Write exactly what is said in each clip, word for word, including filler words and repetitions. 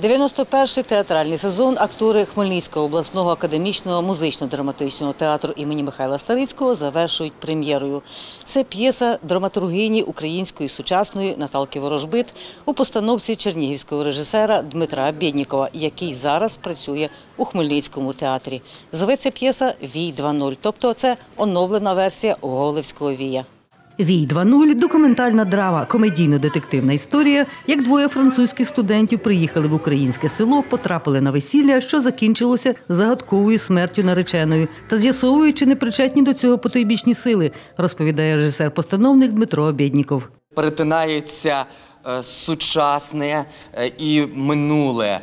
дев'яносто перший театральний сезон актори Хмельницького обласного академічного музично-драматичного театру імені Михайла Старицького завершують прем'єрою. Це п'єса драматургині української сучасної Наталки Ворожбит у постановці чернігівського режисера Дмитра Бєднікова, який зараз працює у Хмельницькому театрі. Зветься п'єса «Вій два нуль», тобто це оновлена версія Гоголевського «Вія». «Вій два нуль» – документальна драма, комедійно-детективна історія, як двоє французьких студентів приїхали в українське село, потрапили на весілля, що закінчилося загадковою смертю нареченої, та з'ясовують, чи не причетні до цього потойбічні сили, розповідає режисер-постановник Дмитро Бєдніков. Перетинається сучасне і минуле,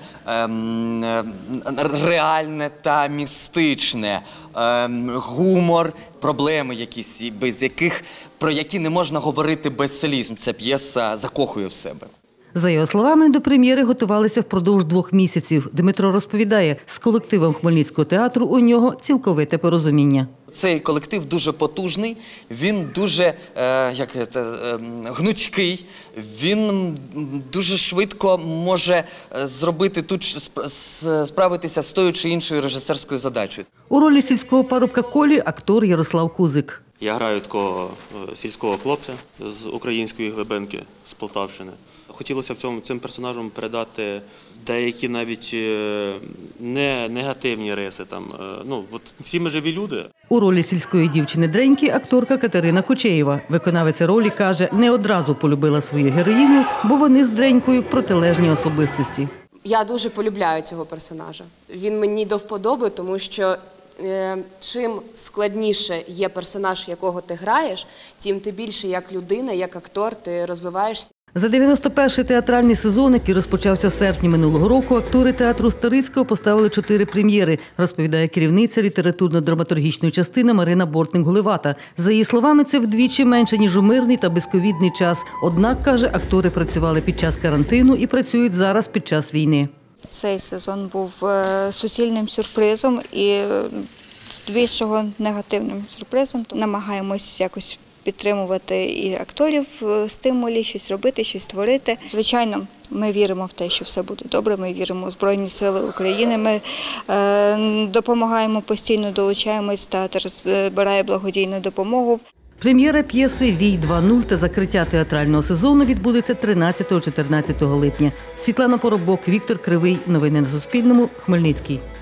реальне та містичне, гумор, проблеми якісь, без яких, про які не можна говорити без сліз. Ця п'єса закохує в себе. За його словами, до прем'єри готувалися впродовж двох місяців. Дмитро розповідає, з колективом Хмельницького театру у нього цілковите порозуміння. Цей колектив дуже потужний, він дуже е, як це, е, гнучкий, він дуже швидко може зробити тут, справитися з тою чи іншою режисерською задачею. У ролі сільського парубка Колі актор Ярослав Кузик. Я граю такого сільського хлопця з української глибинки, з Полтавщини. Хотілося б цьому, цим персонажам передати деякі навіть не негативні риси. Там, ну, от всі ми живі люди. У ролі сільської дівчини-дреньки акторка Катерина Кочеєва. Виконавиця ролі каже, не одразу полюбила свою героїню, бо вони з Дренькою протилежні особистості. Я дуже полюбляю цього персонажа. Він мені до вподоби, тому що е, чим складніше є персонаж, якого ти граєш, тим ти більше як людина, як актор ти розвиваєшся. За дев'яносто перший театральний сезон, який розпочався в серпні минулого року, актори театру Старицького поставили чотири прем'єри, розповідає керівниця літературно-драматургічної частини Марина Бортник-Гуливата. За її словами, це вдвічі менше, ніж у мирний та безковідний час. Однак, каже, актори працювали під час карантину і працюють зараз під час війни. Цей сезон був суцільним сюрпризом і здебільшого негативним сюрпризом. Намагаємось якось підтримувати і акторів в стимулі, щось робити, щось творити. Звичайно, ми віримо в те, що все буде добре, ми віримо у Збройні Сили України, ми е, допомагаємо постійно, долучаємось, театр збирає благодійну допомогу. Прем'єра п'єси «Вій два нуль» та закриття театрального сезону відбудеться тринадцятого-чотирнадцятого липня. Світлана Поробок, Віктор Кривий. Новини на Суспільному. Хмельницький.